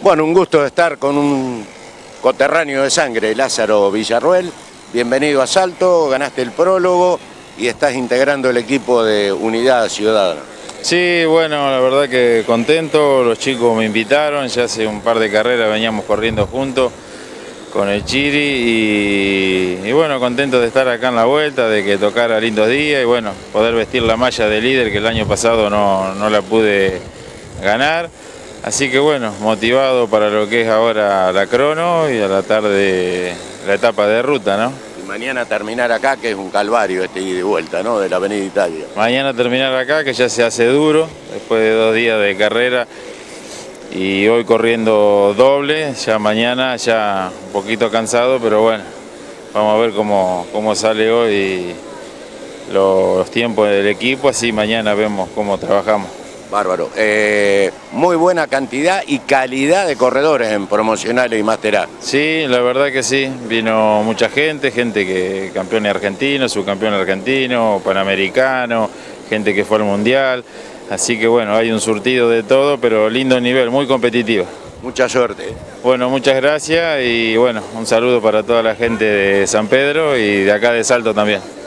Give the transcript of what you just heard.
Bueno, un gusto estar con un coterráneo de sangre, Lázaro Villarruel. Bienvenido a Salto, ganaste el prólogo y estás integrando el equipo de Unidad Ciudadana. Sí, bueno, la verdad que contento, los chicos me invitaron, ya hace un par de carreras veníamos corriendo juntos con el Chiri y bueno, contento de estar acá en la vuelta, de que tocara lindos días y bueno, poder vestir la malla de líder que el año pasado no la pude ganar. Así que bueno, motivado para lo que es ahora la crono y a la tarde la etapa de ruta, ¿no? Y mañana terminar acá, que es un calvario este ida y vuelta, ¿no? De la Avenida Italia. Mañana terminar acá, que ya se hace duro, después de 2 días de carrera y hoy corriendo doble, ya mañana ya un poquito cansado, pero bueno, vamos a ver cómo sale hoy los tiempos del equipo, así mañana vemos cómo trabajamos. Bárbaro. Muy buena cantidad y calidad de corredores en promocionales y Master A. Sí, la verdad que sí. Vino mucha gente que campeones argentinos, subcampeón argentino, panamericano, gente que fue al mundial. Así que bueno, hay un surtido de todo, pero lindo nivel, muy competitivo. Mucha suerte. Bueno, muchas gracias y bueno, un saludo para toda la gente de San Pedro y de acá de Salto también.